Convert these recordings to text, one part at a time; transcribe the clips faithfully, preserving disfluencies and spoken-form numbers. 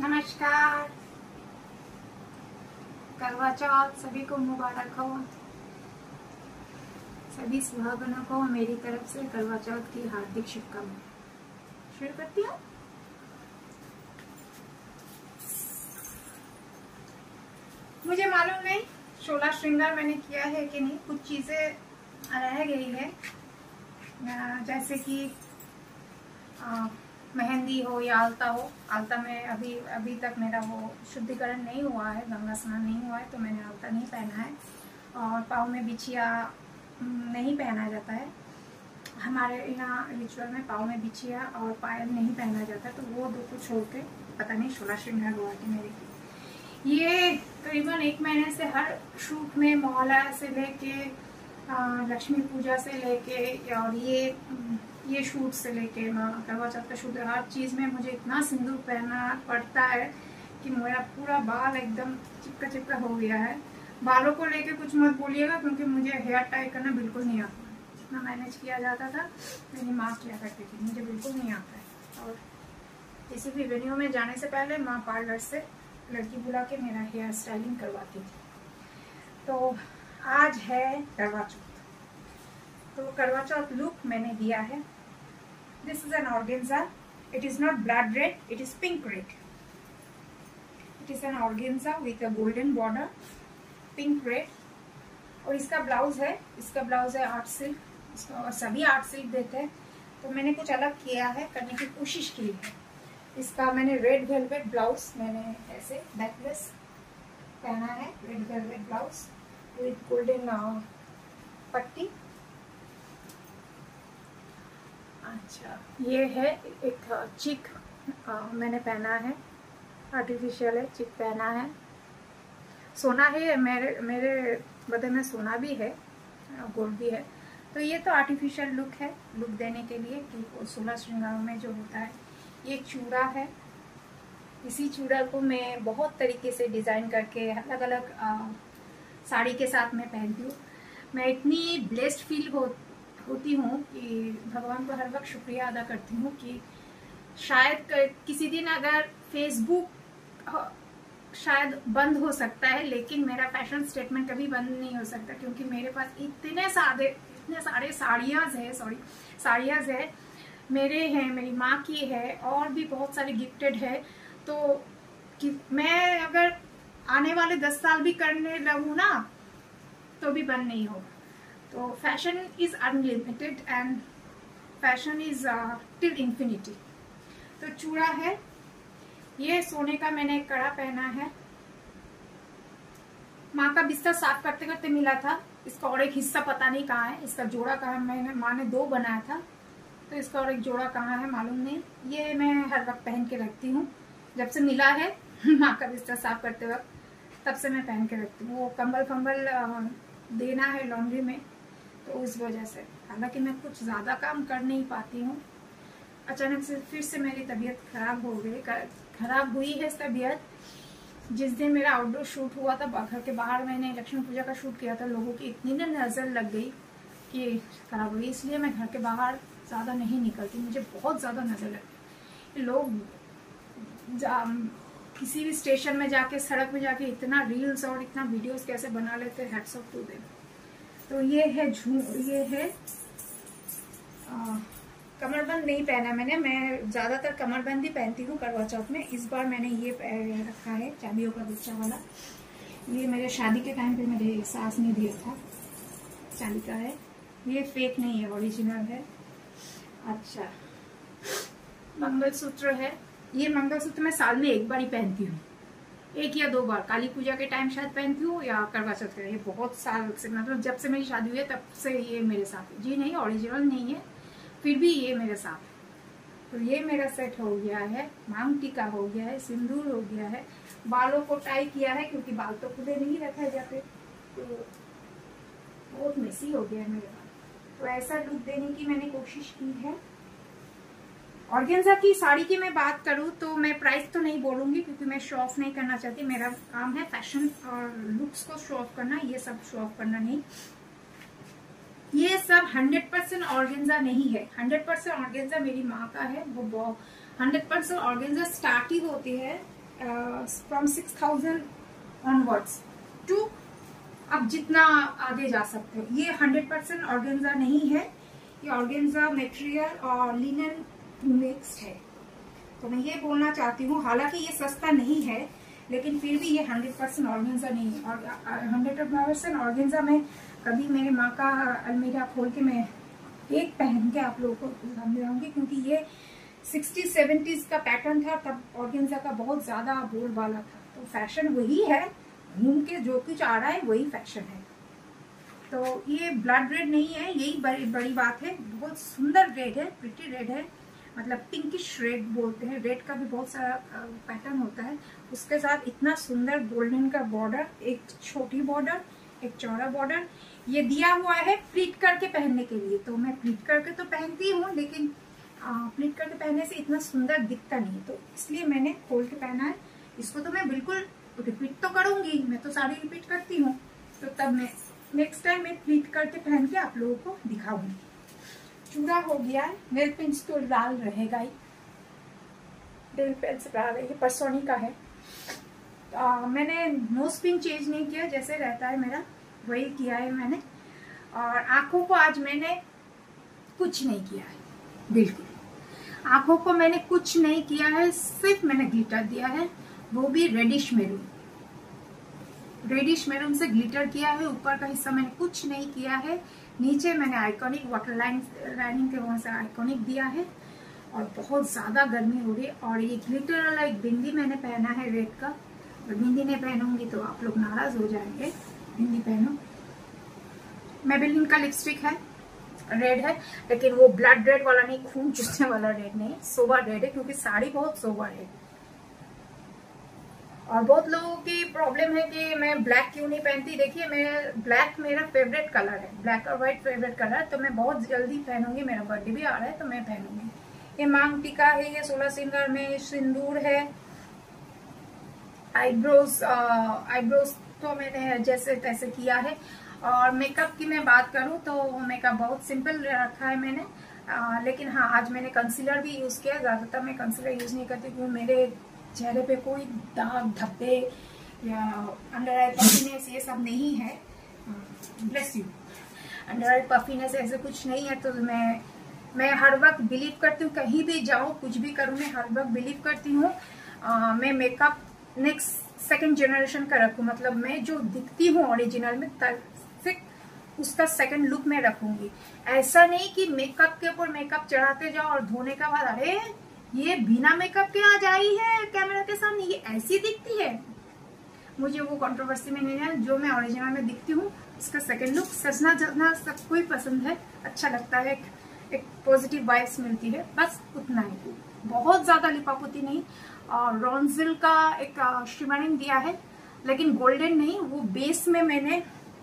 नमस्कार, करवा चौथ सभी को मुबारक हो। सभी सुहागनों को मेरी तरफ से करवा चौथ की हार्दिक शुभकामनाएं। शुरू करती हूँ। मुझे मालूम नहीं शोला श्रृंगार मैंने किया है कि नहीं, कुछ चीजें रह गई है, जैसे कि आ, मेहंदी हो या आलता हो। आलता में अभी अभी तक मेरा वो शुद्धिकरण नहीं हुआ है, गंगा स्नान नहीं हुआ है, तो मैंने आलता नहीं पहना है। और पाँव में बिछिया नहीं पहना जाता है हमारे यहाँ रिचुअल में। पाँव में बिछिया और पायल नहीं पहना जाता, तो वो दो को छोड़ के पता नहीं शोला श्रृंगार हुआ कि मेरे। ये करीबन एक महीने से हर शूट में मोहल्ला से लेके लक्ष्मी पूजा से लेके और ये ये शूट से लेके करवा चौथ का शूट, हर चीज़ में मुझे इतना सिंदूर पहनना पड़ता है कि मेरा पूरा बाल एकदम चिपका चिपका हो गया है। बालों को लेके कुछ मत बोलिएगा, क्योंकि मुझे हेयर टाई करना बिल्कुल नहीं आता। जितना मैनेज किया जाता था मेरी माँ किया करती थी, मुझे बिल्कुल नहीं आता है। और किसी भी वेन्यू में जाने से पहले माँ पार्लर से लड़की बुला के मेरा हेयर स्टाइलिंग करवाती थी। तो आज है करवा चौथ, तो करवा चौथ लुक मैंने दिया है। This is an organza, it is not blood red, it is pink red. It is an organza with a golden border, pink red. और इसका ब्लाउज है, इसका ब्लाउज है आर्ट सिल्क, इसका और सभी आर्ट सिल्क देते हैं, तो मैंने कुछ अलग किया है, करने की कोशिश की है। इसका मैंने रेड वेलवेट ब्लाउज मैंने ऐसे बैकलेस पहना है, red velvet blouse with golden पट्टी। अच्छा, ये है एक चिक आ, मैंने पहना है, आर्टिफिशियल है, चिक पहना है। सोना है, मेरे मेरे बदन में सोना भी है, गोल्ड भी है। तो ये तो आर्टिफिशियल लुक है, लुक देने के लिए कि सोलह श्रृंगारों में जो होता है। ये चूड़ा है, इसी चूड़ा को मैं बहुत तरीके से डिज़ाइन करके अलग अलग आ, साड़ी के साथ मैं पहनती हूँ। मैं इतनी ब्लेस्ड फील हो होती हूँ कि भगवान को हर वक्त शुक्रिया अदा करती हूँ कि शायद किसी दिन अगर फेसबुक शायद बंद हो सकता है, लेकिन मेरा फैशन स्टेटमेंट कभी बंद नहीं हो सकता, क्योंकि मेरे पास इतने सारे इतने सारे साड़ियाँ है सॉरी साड़ियाँ है मेरे हैं, मेरी माँ की है, और भी बहुत सारे गिफ्टेड है। तो कि मैं अगर आने वाले दस साल भी करने लगूँ ना, तो भी बंद नहीं होगा। तो fashion is unlimited and fashion is till infinity. तो चूड़ा है, ये सोने का मैंने एक कड़ा पहना है। माँ का बिस्तर साफ करते करते मिला था, इसका और एक हिस्सा पता नहीं कहाँ है, इसका जोड़ा कहाँ, मैंने माँ ने दो बनाया था, तो इसका और एक जोड़ा कहाँ है मालूम नहीं। ये मैं हर वक्त पहन के रखती हूँ, जब से मिला है माँ का बिस्तर साफ करते वक्त, तब से मैं पहन के रखती हूँ। वो कंबल फंबल देना है लॉन्ड्री में, तो उस वजह से। हालांकि मैं कुछ ज़्यादा काम कर नहीं पाती हूँ। अचानक से फिर से मेरी तबीयत खराब हो गई, खराब हुई है तबीयत। जिस दिन मेरा आउटडोर शूट हुआ था, घर के बाहर मैंने लक्ष्मी पूजा का शूट किया था, लोगों की इतनी ना नज़र लग गई कि खराब हुई, इसलिए मैं घर के बाहर ज़्यादा नहीं निकलती। मुझे बहुत ज़्यादा नज़र लगती। लोग किसी भी स्टेशन में जाके, सड़क में जाके इतना रील्स और इतना वीडियोस कैसे बना लेते हैं, हैट्स ऑफ टू देम। तो ये है झू ये है आ, कमरबंद नहीं पहना मैंने, मैं ज्यादातर कमरबंद ही पहनती हूँ करवा चौथ में। इस बार मैंने ये रखा है चाबियों का गुच्छा वाला। ये मेरे शादी के टाइम पे मेरे सास ने दिया था, चांदी का है। ये फेक नहीं है, ओरिजिनल है। अच्छा, मंगलसूत्र है। ये मंगलसूत्र मैं साल में एक बार ही पहनती हूँ, एक या दो बार। काली पूजा के टाइम शायद पहनती हूँ या करवा चौथ के। ये बहुत साल से, मतलब जब से मेरी शादी हुई है तब से ये मेरे साथ है। जी नहीं, ओरिजिनल नहीं है, फिर भी ये मेरे साथ है। तो ये मेरा सेट हो गया है, मांग टीका हो गया है, सिंदूर हो गया है, बालों को टाई किया है, क्योंकि बाल तो खुले नहीं रखा जाते, तो बहुत मेसी हो गया है मेरे बाल। तो ऐसा लुक देने की मैंने कोशिश की है। ऑर्गेन्जा की साड़ी की मैं बात करूं तो मैं प्राइस तो नहीं बोलूंगी, क्योंकि मैं शो ऑफ नहीं करना चाहती। मेरा काम है फैशन और लुक्स को शो ऑफ करना, ये सब शो ऑफ करना नहीं। ये सब हंड्रेड परसेंट ऑर्गेन्जा नहीं है। हंड्रेड परसेंट ऑर्गेन्जा मेरी माँ का है। वो हंड्रेड परसेंट ऑर्गेन्जा स्टार्ट ही होती है from six thousand onwards to अब जितना आगे जा सकते हो। ये हंड्रेड परसेंट ऑर्गेन्जा नहीं है, ये ऑर्गेन्जा मटेरियल और लिनन मिक्स्ड है। तो मैं ये बोलना चाहती हूँ, हालांकि ये सस्ता नहीं है लेकिन फिर भी ये हंड्रेड परसेंट ऑर्गेन्जा नहीं है। और हंड्रेड परसेंट ऑर्गेन्जा में कभी मेरे माँ का अलमीरा खोल के मैं एक पहन के आप लोगों को सामने आऊंगी, क्योंकि ये सिक्सटी सेवेंटीज का पैटर्न था, तब ऑर्गेन्जा का बहुत ज्यादा बोलबाला था। तो फैशन वही है, घूम के जो कुछ आ रहा है वही फैशन है। तो ये ब्लड रेड नहीं है, यही बड़ी बड़ी बात है। बहुत सुंदर रेड है, प्रिटी रेड है, मतलब पिंकिश रेड बोलते हैं। रेड का भी बहुत सारा पैटर्न होता है। उसके साथ इतना सुंदर गोल्डन का बॉर्डर, एक छोटी बॉर्डर, एक चौड़ा बॉर्डर। ये दिया हुआ है प्लीट करके पहनने के लिए। तो मैं प्लीट करके तो पहनती हूँ, लेकिन प्लीट करके पहनने से इतना सुंदर दिखता नहीं, तो इसलिए मैंने खोल के पहना है। इसको तो मैं बिल्कुल रिपीट तो करूंगी, मैं तो साड़ी रिपीट करती हूँ। तो तब मैं नेक्स्ट टाइम मैं प्लीट करके पहन के आप लोगों को दिखाऊंगी। चूड़ा हो गया है, नेल पेंट्स तो लाल रहेगा ही, नेल पेंट्स लाल है, ये परसोनी का है। आ, मैंने नोज पिन चेंज नहीं किया, जैसे रहता है मेरा वही किया है मैंने। और आंखों को आज मैंने कुछ नहीं किया है, बिल्कुल आंखों को मैंने कुछ नहीं किया है, सिर्फ मैंने ग्लिटर दिया है, वो भी रेडिश मेरून। रेडिश मेरून से ग्लिटर किया है। ऊपर का हिस्सा मैंने कुछ नहीं किया है। नीचे मैंने आइकॉनिक वाटर लाइन लाइनिंग के वहां से आइकॉनिक दिया है। और बहुत ज्यादा गर्मी हो रही है। और ये ग्लिटर वाला एक बिंदी मैंने पहना है रेड का। और बिंदी नहीं पहनूंगी तो आप लोग नाराज हो जाएंगे, बिंदी पहनो। मेबेलिन का लिपस्टिक है, रेड है, लेकिन वो ब्लड रेड वाला नहीं, खून चूसने वाला रेड नहीं, सोबर रेड है, क्योंकि साड़ी बहुत सोबर है। और बहुत लोगों की प्रॉब्लम है कि मैं ब्लैक क्यों नहीं पहनती। देखिए, मैं ब्लैक मेरा फेवरेट कलर है, ब्लैक और व्हाइट फेवरेट कलर, तो मैं बहुत जल्दी पहनूंगी। मेरा बर्थडे भी आ रहा है तो मैं पहनूंगी। ये मांग टीका है, ये सोलह श्रृंगार में सिंदूर है। आईब्रोज आईब्रोज तो मैंने जैसे तैसे किया है। और मेकअप की मैं बात करूं तो मेकअप बहुत सिंपल रखा है मैंने। आ, लेकिन हाँ, आज मैंने कंसीलर भी यूज किया। ज्यादातर मैं कंसीलर यूज नहीं करती, क्योंकि मेरे चेहरे पे कोई दाग धब्बे या अंडर आई पफीनेस ये सब नहीं है। Bless you. Under eye puffiness ऐसे कुछ नहीं है। तो मैं मैं हर वक्त बिलीव करती हूँ, कहीं भी जाऊँ कुछ भी करूँ, मैं हर वक्त बिलीव करती हूँ मैं मेकअप नेक्स्ट सेकंड जनरेशन का रखूँ। मतलब मैं जो दिखती हूँ ओरिजिनल में, फिर उसका सेकंड लुक में रखूंगी। ऐसा नहीं कि मेकअप के ऊपर मेकअप चढ़ाते जाओ और धोने का बाद अरे ये बिना मेकअप के आज आई है कैमरा के सामने, ये ऐसी दिखती है। मुझे वो कंट्रोवर्सी में नहीं है। जो मैं ओरिजिनल में दिखती हूँ उसका सेकंड लुक सजना जजना सबको ही पसंद है, अच्छा लगता है, एक, एक पॉजिटिव वाइब्स मिलती है, बस उतना ही। बहुत ज्यादा लिपापोती नहीं। और रॉन्जिल का एक शिमरिंग दिया है, लेकिन गोल्डन नहीं। वो बेस में मैंने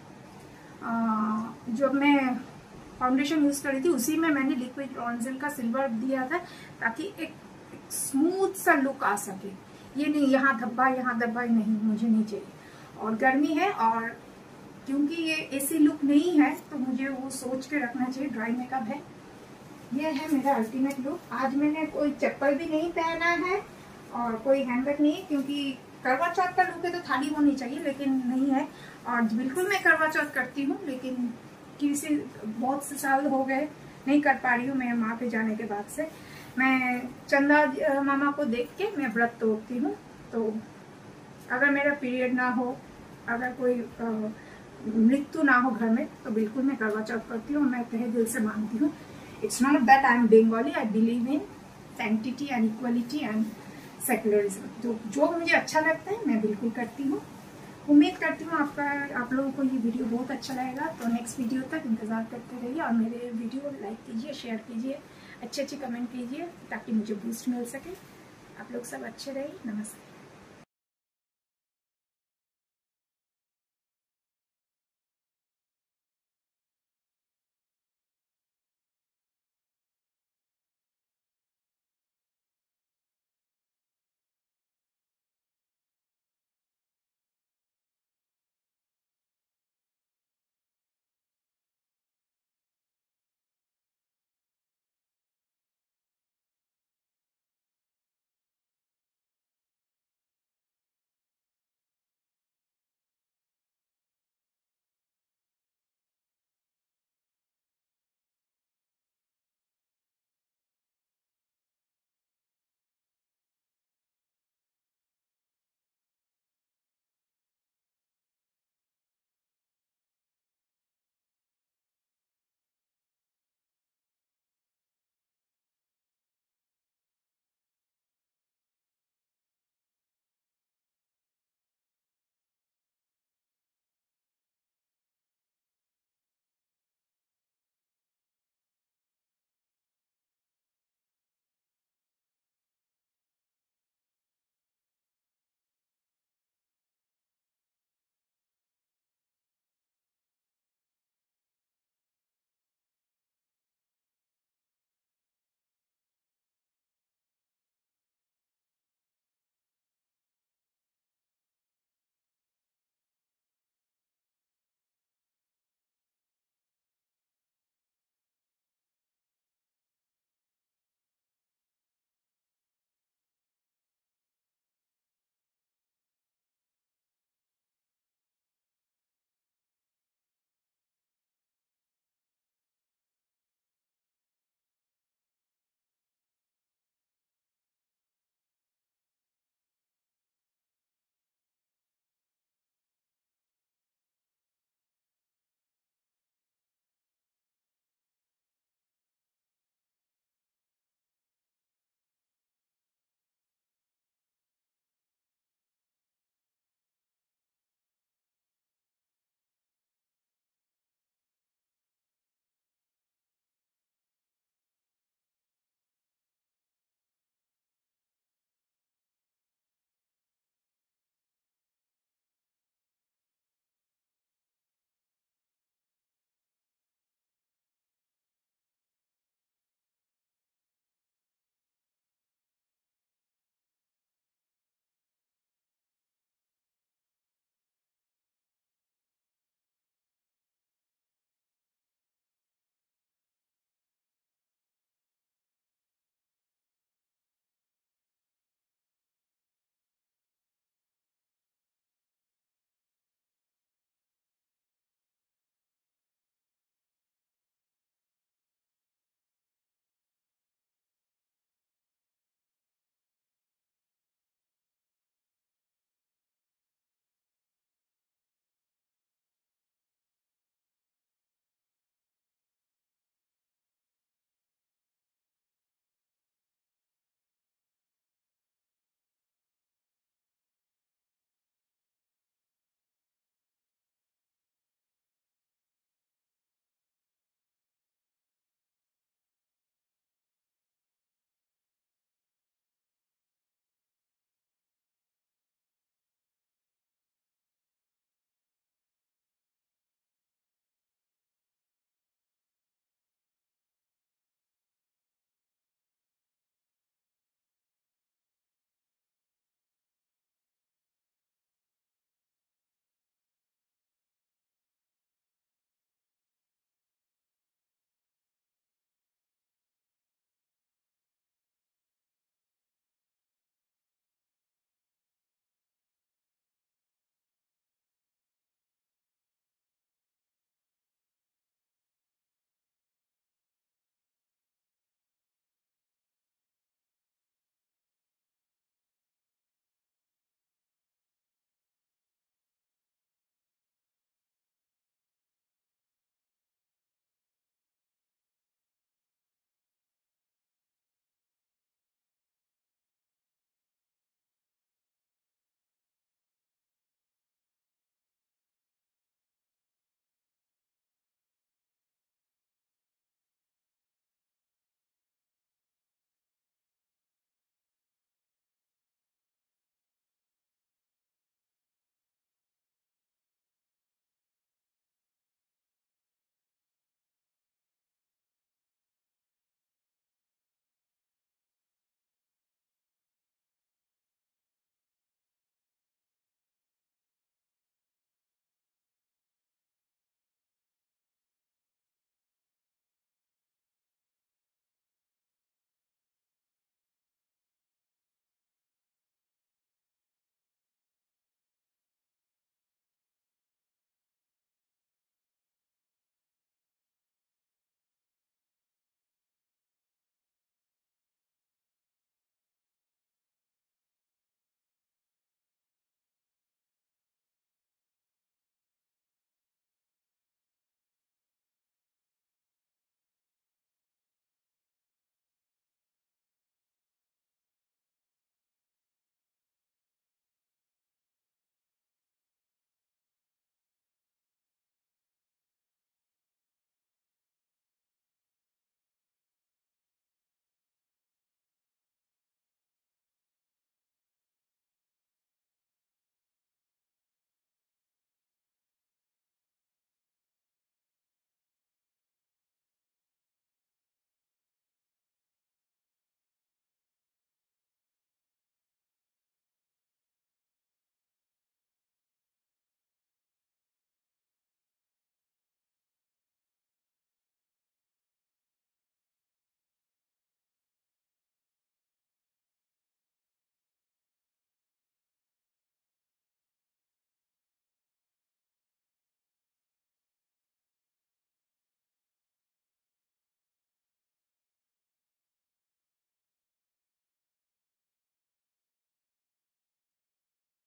जब मैं फाउंडेशन यूज कर रही थी उसी में मैंने लिक्विड रॉन्जिल का सिल्वर दिया था, ताकि एक, एक स्मूथ सा लुक आ सके। ये नहीं यहाँ धब्बा यहाँ धब्बा, नहीं, मुझे नहीं चाहिए। और गर्मी है, और क्योंकि ये एसी लुक नहीं है तो मुझे वो सोच के रखना चाहिए। ड्राई मेकअप है। ये है मेरा अल्टीमेट लुक। आज मैंने कोई चप्पल भी नहीं पहना है और कोई हैंडबैग नहीं, क्योंकि करवा चौथ का लुक है तो थाली होनी चाहिए, लेकिन नहीं है। और बिल्कुल मैं करवा चौथ करती हूँ, लेकिन किसी बहुत से साल हो गए नहीं कर पा रही हूँ। मैं माँ के जाने के बाद से मैं चंदा मामा को देख के मैं व्रत तोड़ती हूँ। तो अगर मेरा पीरियड ना हो, अगर कोई मृत्यु ना हो घर में, तो बिल्कुल मैं करवा चौथ करती हूँ। मैं तहे दिल से मानती हूँ। It's not that I am Bengali, I believe in sanctity and equality and secularism. जो जो मुझे अच्छा लगता है मैं बिल्कुल करती हूँ। उम्मीद करती हूँ आपका आप लोगों को ये वीडियो बहुत अच्छा लगेगा। तो नेक्स्ट वीडियो तक इंतजार करते रहिए और मेरे वीडियो लाइक कीजिए, शेयर कीजिए, अच्छे अच्छे कमेंट कीजिए, ताकि मुझे बूस्ट मिल सके। आप लोग सब अच्छे रहिए। नमस्ते।